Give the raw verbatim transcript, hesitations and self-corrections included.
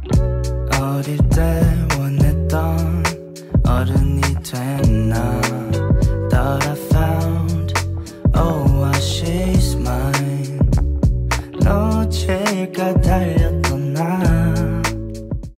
어릴 때 원했던 어른이 됐나. Thought I found, oh well she's mine. 놓칠까 달렸던 나